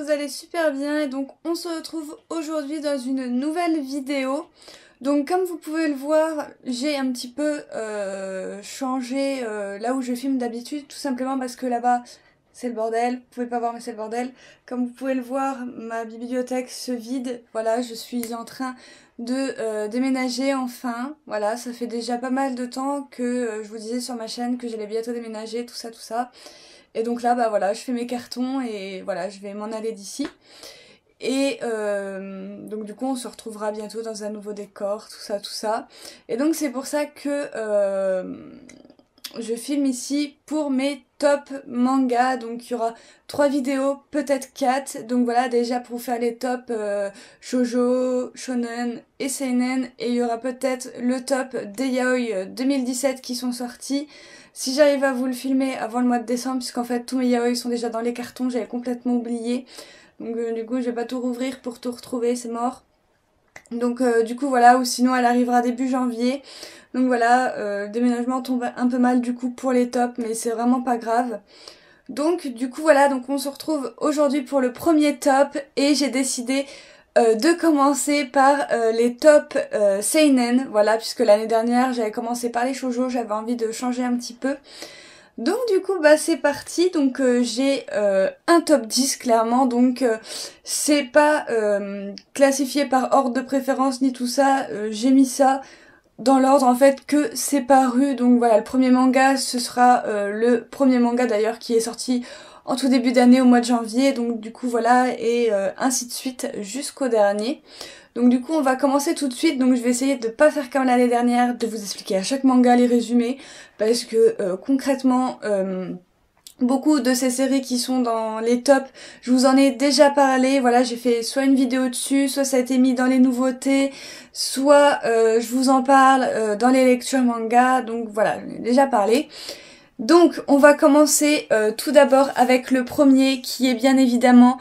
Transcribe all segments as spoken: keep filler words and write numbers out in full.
vous allez super bien et donc on se retrouve aujourd'hui dans une nouvelle vidéo. Donc comme vous pouvez le voir, j'ai un petit peu euh, changé euh, là où je filme d'habitude, tout simplement parce que là-bas c'est le bordel, vous pouvez pas voir mais c'est le bordel. Comme vous pouvez le voir, ma bibliothèque se vide, voilà, je suis en train de euh, déménager enfin, voilà, ça fait déjà pas mal de temps que euh, je vous disais sur ma chaîne que j'allais bientôt déménager, tout ça, tout ça. Et donc là, bah voilà, je fais mes cartons et voilà, je vais m'en aller d'ici. Et euh, donc du coup, on se retrouvera bientôt dans un nouveau décor, tout ça, tout ça. Et donc c'est pour ça que euh, je filme ici pour mes top mangas. Donc il y aura trois vidéos, peut-être quatre. Donc voilà, déjà pour faire les tops euh, shoujo, shonen et seinen. Et il y aura peut-être le top des yaoi deux mille dix-sept qui sont sortis. Si j'arrive à vous le filmer avant le mois de décembre, puisqu'en fait tous mes yaoi sont déjà dans les cartons, j'avais complètement oublié. Donc euh, du coup je vais pas tout rouvrir pour tout retrouver, c'est mort. Donc euh, du coup voilà, ou sinon elle arrivera début janvier. Donc voilà, euh, le déménagement tombe un peu mal du coup pour les tops, mais c'est vraiment pas grave. Donc du coup voilà, donc on se retrouve aujourd'hui pour le premier top et j'ai décidé euh, de commencer par euh, les tops euh, seinen, voilà, puisque l'année dernière j'avais commencé par les shoujo, j'avais envie de changer un petit peu. Donc du coup bah c'est parti, donc euh, j'ai euh, un top dix clairement, donc euh, c'est pas euh, classifié par ordre de préférence ni tout ça, euh, j'ai mis ça dans l'ordre en fait que c'est paru. Donc voilà, le premier manga ce sera euh, le premier manga d'ailleurs qui est sorti en tout début d'année au mois de janvier, donc du coup voilà, et euh, ainsi de suite jusqu'au dernier. Donc du coup on va commencer tout de suite, donc je vais essayer de pas faire comme l'année dernière, de vous expliquer à chaque manga les résumés, parce que euh, concrètement euh, beaucoup de ces séries qui sont dans les tops, je vous en ai déjà parlé, voilà, j'ai fait soit une vidéo dessus, soit ça a été mis dans les nouveautés, soit euh, je vous en parle euh, dans les lectures manga, donc voilà, j'en ai déjà parlé. Donc on va commencer euh, tout d'abord avec le premier qui est bien évidemment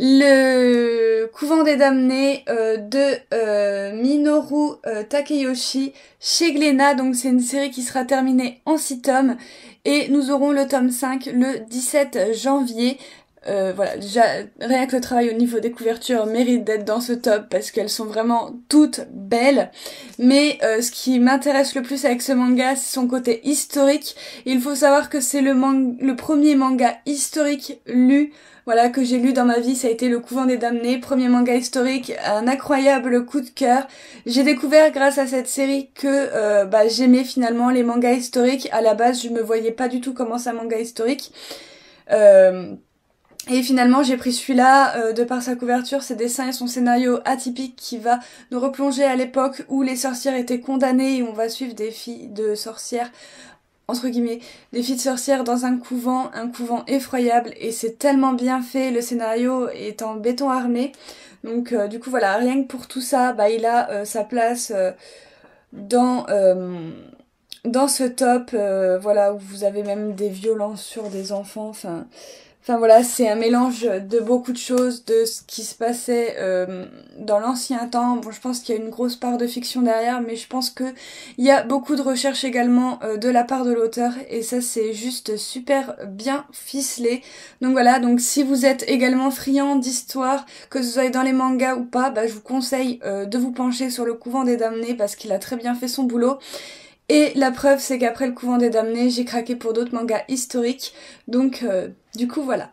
le Couvent des Damnés euh, de euh, Minoru euh, Takeyoshi chez Glénat. Donc c'est une série qui sera terminée en six tomes et nous aurons le tome cinq le dix-sept janvier. Euh, voilà, déjà rien que le travail au niveau des couvertures mérite d'être dans ce top parce qu'elles sont vraiment toutes belles. Mais euh, ce qui m'intéresse le plus avec ce manga, c'est son côté historique. Il faut savoir que c'est le, man le premier manga historique lu, voilà, que j'ai lu dans ma vie. Ça a été Le Couvent des Damnés, premier manga historique, un incroyable coup de cœur. J'ai découvert grâce à cette série que euh, bah, j'aimais finalement les mangas historiques. À la base, je me voyais pas du tout comment c'est un manga historique. Euh... Et finalement j'ai pris celui-là, euh, de par sa couverture, ses dessins et son scénario atypique qui va nous replonger à l'époque où les sorcières étaient condamnées et on va suivre des filles de sorcières, entre guillemets, des filles de sorcières dans un couvent, un couvent effroyable, et c'est tellement bien fait, le scénario est en béton armé. Donc euh, du coup voilà, rien que pour tout ça, bah il a euh, sa place euh, dans... Euh, dans ce top, euh, voilà, où vous avez même des violences sur des enfants, enfin... Enfin voilà, c'est un mélange de beaucoup de choses, de ce qui se passait euh, dans l'ancien temps. Bon, je pense qu'il y a une grosse part de fiction derrière, mais je pense que il y a beaucoup de recherche également euh, de la part de l'auteur, et ça c'est juste super bien ficelé. Donc voilà, donc si vous êtes également friand d'histoire, que ce soit dans les mangas ou pas, bah, je vous conseille euh, de vous pencher sur Le Couvent des Damnés parce qu'il a très bien fait son boulot. Et la preuve, c'est qu'après Le Couvent des Damnés, j'ai craqué pour d'autres mangas historiques. Donc, euh, du coup, voilà.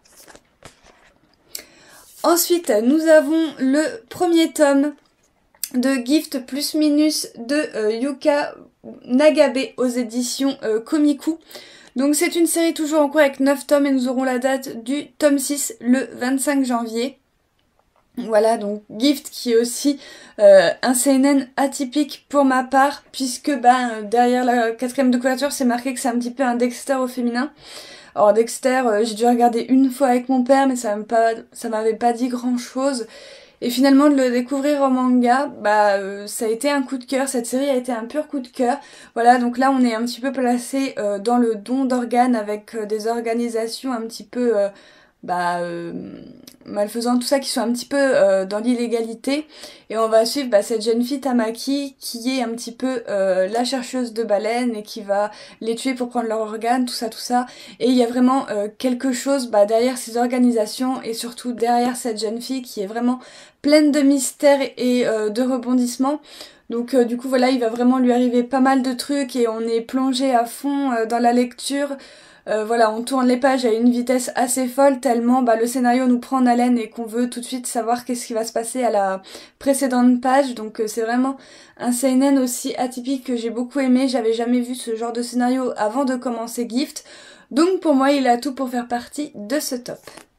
Ensuite, nous avons le premier tome de Gift plus Minus de euh, Yuka Nagabe aux éditions euh, Komiku. Donc, c'est une série toujours en cours avec neuf tomes et nous aurons la date du tome six le vingt-cinq janvier. Voilà, donc Gift qui est aussi euh, un seinen atypique pour ma part, puisque ben, derrière la quatrième de couverture c'est marqué que c'est un petit peu un Dexter au féminin. Alors Dexter, euh, j'ai dû regarder une fois avec mon père, mais ça m'avait pas dit grand chose. Et finalement de le découvrir en manga, bah euh, ça a été un coup de cœur, cette série a été un pur coup de cœur. Voilà, donc là on est un petit peu placé euh, dans le don d'organes avec euh, des organisations un petit peu... Euh, bah, euh, malfaisants, tout ça, qui sont un petit peu euh, dans l'illégalité. Et on va suivre bah, cette jeune fille Tamaki qui est un petit peu euh, la chercheuse de baleines et qui va les tuer pour prendre leurs organes, tout ça, tout ça. Et il y a vraiment euh, quelque chose bah, derrière ces organisations et surtout derrière cette jeune fille qui est vraiment pleine de mystères et euh, de rebondissements. Donc euh, du coup voilà, il va vraiment lui arriver pas mal de trucs et on est plongé à fond euh, dans la lecture. Euh, voilà, on tourne les pages à une vitesse assez folle tellement bah, le scénario nous prend en haleine et qu'on veut tout de suite savoir qu'est-ce qui va se passer à la précédente page. Donc euh, c'est vraiment un seinen aussi atypique que j'ai beaucoup aimé. J'avais jamais vu ce genre de scénario avant de commencer Gift. Donc pour moi, il a tout pour faire partie de ce top.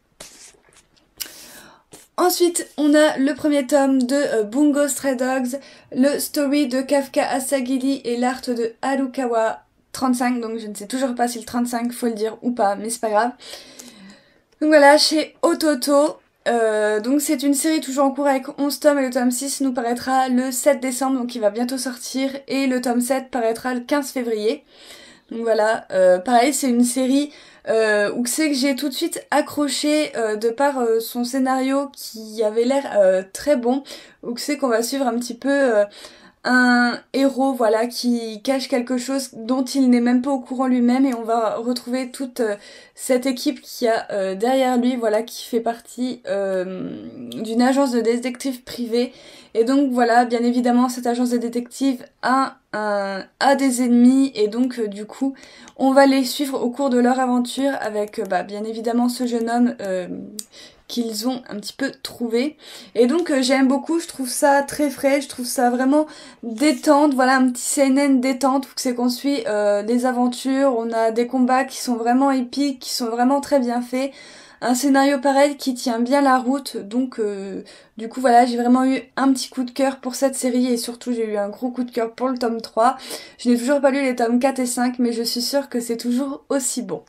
Ensuite, on a le premier tome de euh, Bungo Stray Dogs, le story de Kafka Asagiri et l'art de Harukawa trente-cinq, donc je ne sais toujours pas si le trente-cinq faut le dire ou pas, mais c'est pas grave. Donc voilà, chez Ototo, euh, donc c'est une série toujours en cours avec onze tomes et le tome six nous paraîtra le sept décembre, donc il va bientôt sortir, et le tome sept paraîtra le quinze février. Donc voilà, euh, pareil, c'est une série euh, où c'est que j'ai tout de suite accroché euh, de par euh, son scénario qui avait l'air euh, très bon, où c'est qu'on va suivre un petit peu euh, un héros voilà qui cache quelque chose dont il n'est même pas au courant lui-même et on va retrouver toute euh, cette équipe qui a euh, derrière lui voilà qui fait partie euh, d'une agence de détectives privée et donc voilà bien évidemment cette agence de détectives a, un, a des ennemis et donc euh, du coup on va les suivre au cours de leur aventure avec euh, bah, bien évidemment ce jeune homme euh, qu'ils ont un petit peu trouvé. Et donc euh, j'aime beaucoup, je trouve ça très frais, je trouve ça vraiment détente, voilà un petit seinen détente, où c'est qu'on suit euh, des aventures, on a des combats qui sont vraiment épiques, qui sont vraiment très bien faits. Un scénario pareil qui tient bien la route, donc euh, du coup voilà j'ai vraiment eu un petit coup de cœur pour cette série et surtout j'ai eu un gros coup de cœur pour le tome trois. Je n'ai toujours pas lu les tomes quatre et cinq mais je suis sûre que c'est toujours aussi bon.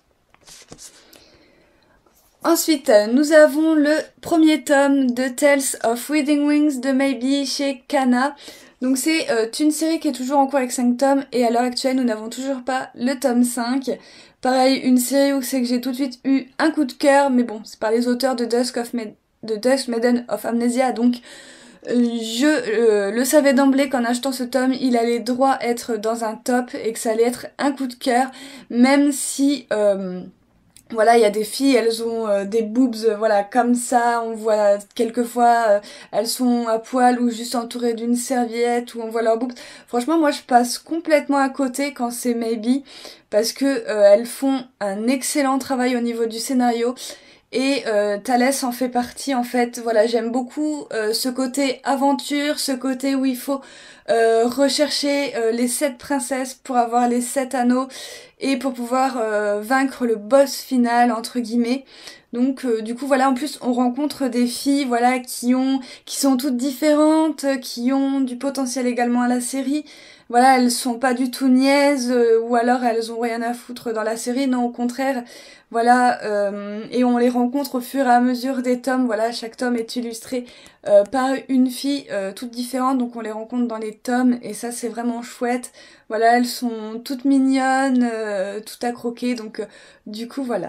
Ensuite, nous avons le premier tome de Tales of Wedding Wings de Maybe chez Kana. Donc c'est euh, une série qui est toujours en cours avec cinq tomes et à l'heure actuelle nous n'avons toujours pas le tome cinq. Pareil, une série où c'est que j'ai tout de suite eu un coup de cœur, mais bon, c'est par les auteurs de Dusk, of Ma- de Dusk Maiden of Amnesia, donc euh, je euh, le savais d'emblée qu'en achetant ce tome, il allait droit être dans un top et que ça allait être un coup de cœur, même si... Euh, Voilà, il y a des filles, elles ont euh, des boobs, euh, voilà, comme ça, on voit quelquefois, euh, elles sont à poil ou juste entourées d'une serviette, où on voit leurs boobs. Franchement, moi, je passe complètement à côté quand c'est Maybe, parce que euh, elles font un excellent travail au niveau du scénario. Et euh, Thalès en fait partie en fait, voilà j'aime beaucoup euh, ce côté aventure, ce côté où il faut euh, rechercher euh, les sept princesses pour avoir les sept anneaux et pour pouvoir euh, vaincre le boss final entre guillemets. Donc euh, du coup voilà en plus on rencontre des filles voilà qui ont qui sont toutes différentes, qui ont du potentiel également à la série. Voilà, elles sont pas du tout niaises euh, ou alors elles ont rien à foutre dans la série, non au contraire. Voilà, euh, et on les rencontre au fur et à mesure des tomes. Voilà, chaque tome est illustré euh, par une fille euh, toute différente, donc on les rencontre dans les tomes et ça c'est vraiment chouette. Voilà, elles sont toutes mignonnes, euh, toutes à croquer, donc euh, du coup voilà.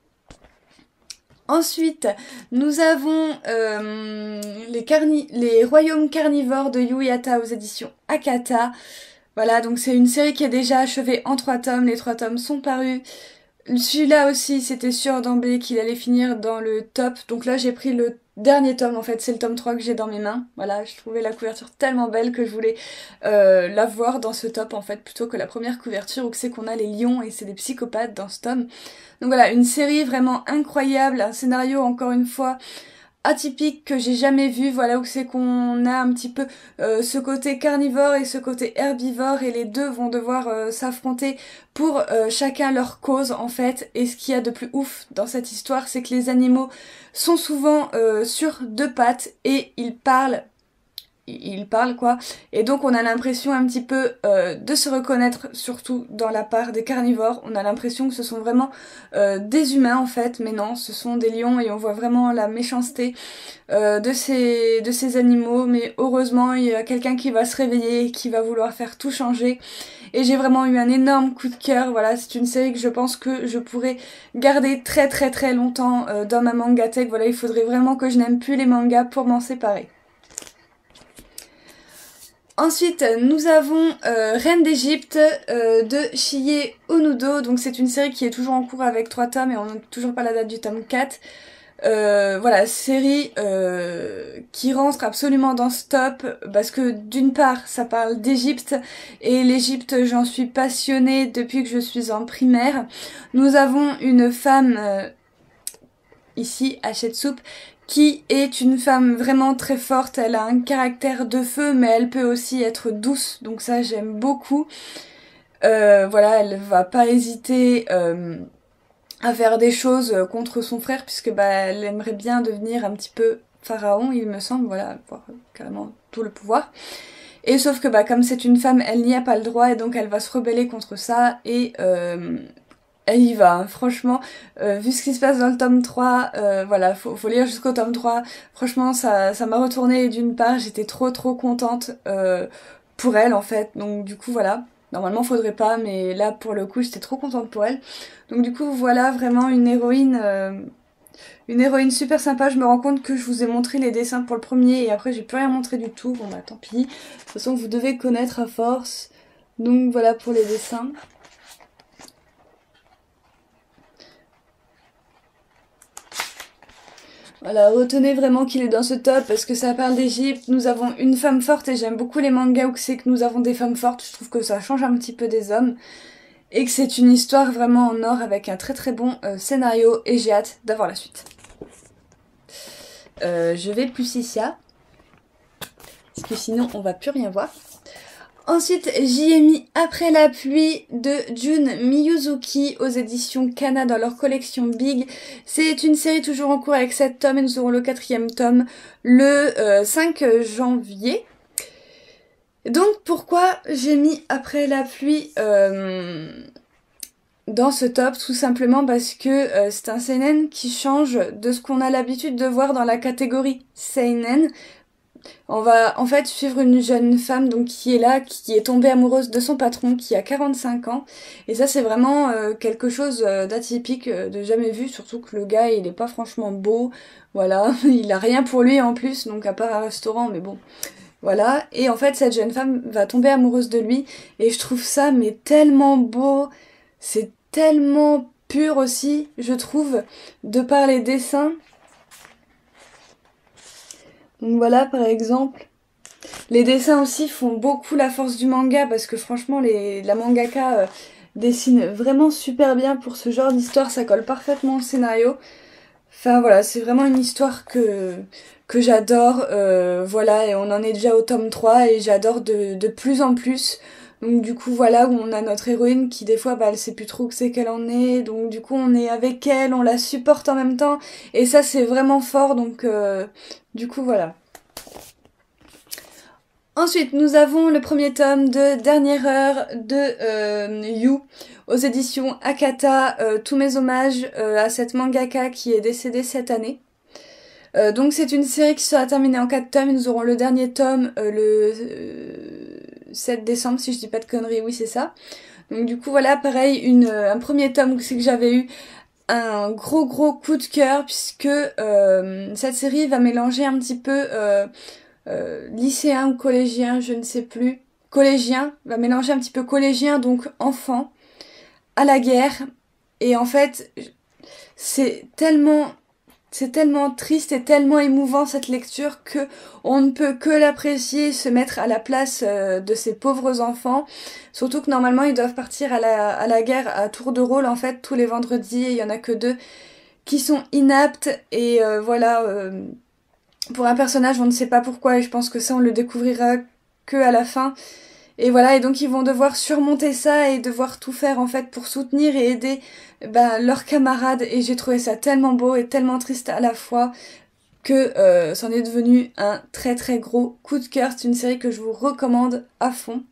Ensuite, nous avons euh, les, carni les Royaumes carnivores de Yuyata aux éditions Akata. Voilà, donc c'est une série qui est déjà achevée en trois tomes. Les trois tomes sont parus. Celui-là aussi, c'était sûr d'emblée qu'il allait finir dans le top. Donc là, j'ai pris le dernier tome. En fait, c'est le tome trois que j'ai dans mes mains. Voilà, je trouvais la couverture tellement belle que je voulais euh, la voir dans ce top, en fait, plutôt que la première couverture où c'est qu'on a les lions et c'est des psychopathes dans ce tome. Donc voilà, une série vraiment incroyable, un scénario, encore une fois, atypique que j'ai jamais vu, voilà où c'est qu'on a un petit peu euh, ce côté carnivore et ce côté herbivore et les deux vont devoir euh, s'affronter pour euh, chacun leur cause en fait. Et ce qu'il y a de plus ouf dans cette histoire c'est que les animaux sont souvent euh, sur deux pattes et ils parlent ils parlent quoi. Et donc on a l'impression un petit peu euh, de se reconnaître, surtout dans la part des carnivores. On a l'impression que ce sont vraiment euh, des humains en fait, mais non, ce sont des lions et on voit vraiment la méchanceté euh, de, ces, de ces animaux. Mais heureusement, il y a quelqu'un qui va se réveiller, qui va vouloir faire tout changer. Et j'ai vraiment eu un énorme coup de cœur. Voilà, c'est une série que je pense que je pourrais garder très très très longtemps euh, dans ma mangatech. Voilà, il faudrait vraiment que je n'aime plus les mangas pour m'en séparer. Ensuite, nous avons euh, Reine d'Égypte euh, de Chie Onudo. Donc c'est une série qui est toujours en cours avec trois tomes et on n'a toujours pas la date du tome quatre. Euh, voilà, série euh, qui rentre absolument dans ce top parce que d'une part ça parle d'Égypte et l'Égypte j'en suis passionnée depuis que je suis en primaire. Nous avons une femme euh, ici, Hatshepsut, qui est une femme vraiment très forte. Elle a un caractère de feu mais elle peut aussi être douce, donc ça j'aime beaucoup. Euh, voilà, elle va pas hésiter euh, à faire des choses contre son frère puisque bah, elle aimerait bien devenir un petit peu pharaon, il me semble, voilà, avoir carrément tout le pouvoir. Et sauf que bah, comme c'est une femme, elle n'y a pas le droit et donc elle va se rebeller contre ça et euh, elle y va, hein. Franchement, euh, vu ce qui se passe dans le tome trois, euh, voilà, faut, faut lire jusqu'au tome trois, franchement ça ça m'a retourné et d'une part j'étais trop trop contente euh, pour elle en fait, donc du coup voilà, normalement faudrait pas, mais là pour le coup j'étais trop contente pour elle, donc du coup voilà vraiment une héroïne, euh, une héroïne super sympa. Je me rends compte que je vous ai montré les dessins pour le premier et après j'ai plus rien montré du tout, bon bah tant pis, de toute façon vous devez connaître à force, donc voilà pour les dessins. Voilà, retenez vraiment qu'il est dans ce top parce que ça parle d'Égypte. Nous avons une femme forte et j'aime beaucoup les mangas où c'est que nous avons des femmes fortes. Je trouve que ça change un petit peu des hommes et que c'est une histoire vraiment en or avec un très très bon euh, scénario et j'ai hâte d'avoir la suite. Euh, je vais plus Sissia parce que sinon on va plus rien voir. Ensuite, j'y ai mis Après la pluie de Jun Miyuzuki aux éditions Kana dans leur collection Big. C'est une série toujours en cours avec sept tomes et nous aurons le quatrième tome le euh, cinq janvier. Donc pourquoi j'ai mis Après la pluie euh, dans ce top? Tout simplement parce que euh, c'est un seinen qui change de ce qu'on a l'habitude de voir dans la catégorie seinen. On va en fait suivre une jeune femme donc qui est là, qui est tombée amoureuse de son patron qui a quarante-cinq ans. Et ça c'est vraiment euh, quelque chose euh, d'atypique, euh, de jamais vu, surtout que le gars il est pas franchement beau. Voilà, il a rien pour lui en plus, donc à part un restaurant, mais bon. Voilà, et en fait cette jeune femme va tomber amoureuse de lui et je trouve ça mais tellement beau, c'est tellement pur aussi, je trouve, de par les dessins. Donc voilà, par exemple, les dessins aussi font beaucoup la force du manga parce que franchement, les, la mangaka euh, dessine vraiment super bien pour ce genre d'histoire, ça colle parfaitement au scénario. Enfin voilà, c'est vraiment une histoire que, que j'adore, euh, voilà, et on en est déjà au tome trois et j'adore de, de plus en plus. Donc du coup voilà, où on a notre héroïne qui des fois bah, elle sait plus trop que c'est qu'elle en est, donc du coup on est avec elle, on la supporte en même temps, et ça c'est vraiment fort, donc euh, du coup voilà. Ensuite nous avons le premier tome de Dernière heure de euh, You aux éditions Akata, euh, tous mes hommages euh, à cette mangaka qui est décédée cette année. Euh, donc c'est une série qui sera terminée en quatre tomes, nous aurons le dernier tome euh, le euh, sept décembre si je dis pas de conneries, oui c'est ça. Donc du coup voilà, pareil, une, un premier tome c'est que j'avais eu un gros gros coup de cœur puisque euh, cette série va mélanger un petit peu euh, euh, lycéen ou collégien, je ne sais plus, collégien, va mélanger un petit peu collégien, donc enfant, à la guerre. Et en fait, c'est tellement... C'est tellement triste et tellement émouvant cette lecture que on ne peut que l'apprécier, se mettre à la place euh, de ces pauvres enfants. Surtout que normalement ils doivent partir à la, à la guerre à tour de rôle en fait tous les vendredis et il y en a que deux qui sont inaptes et euh, voilà. Euh, pour un personnage on ne sait pas pourquoi et je pense que ça on le découvrira que à la fin. Et voilà, et donc ils vont devoir surmonter ça et devoir tout faire en fait pour soutenir et aider ben, leurs camarades. Et j'ai trouvé ça tellement beau et tellement triste à la fois. que euh, c'en est devenu un très très gros coup de cœur. C'est une série que je vous recommande à fond.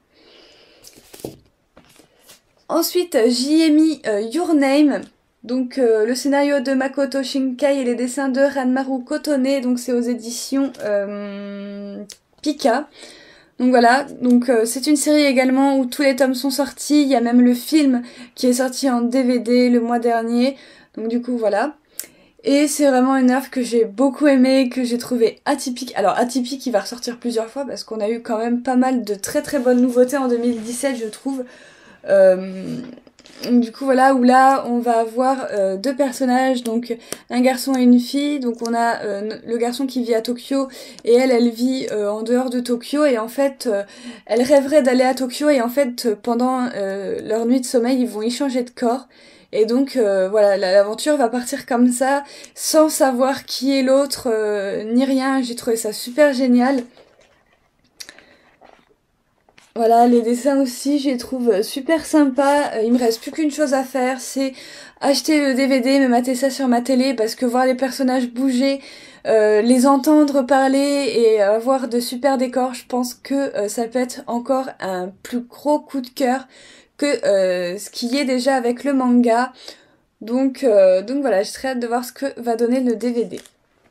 Ensuite, j'y ai mis euh, Your Name, donc euh, le scénario de Makoto Shinkai et les dessins de Ranmaru Kotone, donc c'est aux éditions euh, Pika. Donc voilà, donc euh, c'est une série également où tous les tomes sont sortis, il y a même le film qui est sorti en D V D le mois dernier, donc du coup voilà. Et c'est vraiment une œuvre que j'ai beaucoup aimée, que j'ai trouvé atypique. Alors atypique, il va ressortir plusieurs fois parce qu'on a eu quand même pas mal de très très bonnes nouveautés en deux mille dix-sept, je trouve. Euh, du coup voilà, où là on va avoir euh, deux personnages, donc un garçon et une fille. Donc on a euh, le garçon qui vit à Tokyo et elle, elle vit euh, en dehors de Tokyo, et en fait euh, elle rêverait d'aller à Tokyo, et en fait pendant euh, leur nuit de sommeil ils vont y changer de corps. Et donc euh, voilà, l'aventure va partir comme ça, sans savoir qui est l'autre, euh, ni rien. J'ai trouvé ça super génial. Voilà, les dessins aussi, je les trouve super sympas. Il me reste plus qu'une chose à faire, c'est acheter le D V D, me mater ça sur ma télé, parce que voir les personnages bouger, euh, les entendre parler et avoir de super décors, je pense que euh, ça peut être encore un plus gros coup de cœur que euh, ce qui est déjà avec le manga. Donc, euh, donc voilà, j'ai très hâte de voir ce que va donner le D V D.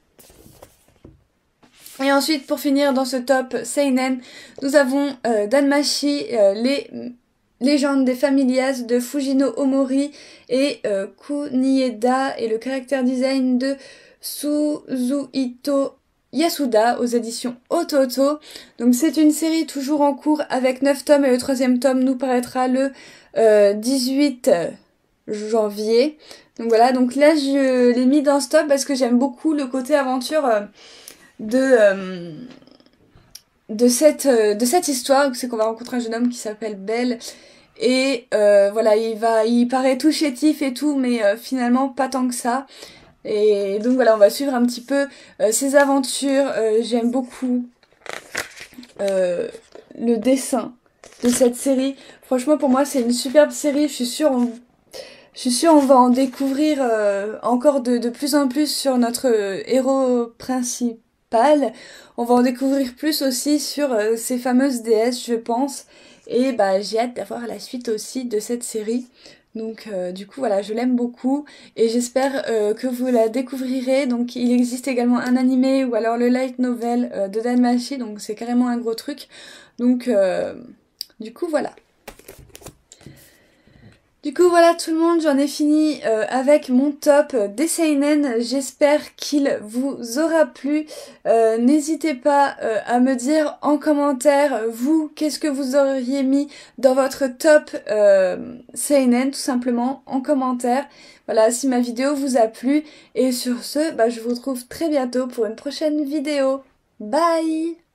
Et ensuite, pour finir dans ce top seinen, nous avons euh, Danmachi, euh, les légendes des Familias de Fujino Omori et euh, Kunieda, et le character design de Suzuhito Yasuda aux éditions Ototo. Donc c'est une série toujours en cours avec neuf tomes, et le troisième tome nous paraîtra le euh, dix-huit janvier. Donc voilà, donc là je l'ai mis dans ce top parce que j'aime beaucoup le côté aventure euh, de, euh, de, cette, euh, de cette histoire. C'est qu'on va rencontrer un jeune homme qui s'appelle Belle, et euh, voilà, il, va, il paraît tout chétif et tout, mais euh, finalement pas tant que ça. Et donc voilà, on va suivre un petit peu euh, ses aventures. Euh, j'aime beaucoup euh, le dessin de cette série. Franchement, pour moi, c'est une superbe série. Je suis sûre, on, je suis sûre on va en découvrir euh, encore de, de plus en plus sur notre euh, héros principal. On va en découvrir plus aussi sur euh, ces fameuses déesses, je pense. Et bah, j'ai hâte d'avoir la suite aussi de cette série. Donc euh, du coup voilà, je l'aime beaucoup, et j'espère euh, que vous la découvrirez. Donc il existe également un animé ou alors le light novel euh, de Danmachi, donc c'est carrément un gros truc. Donc euh, du coup voilà. Du coup voilà tout le monde, j'en ai fini euh, avec mon top des seinen. J'espère qu'il vous aura plu. Euh, N'hésitez pas euh, à me dire en commentaire, vous, qu'est-ce que vous auriez mis dans votre top euh, seinen, tout simplement en commentaire. Voilà, si ma vidéo vous a plu. Et sur ce, bah, je vous retrouve très bientôt pour une prochaine vidéo. Bye!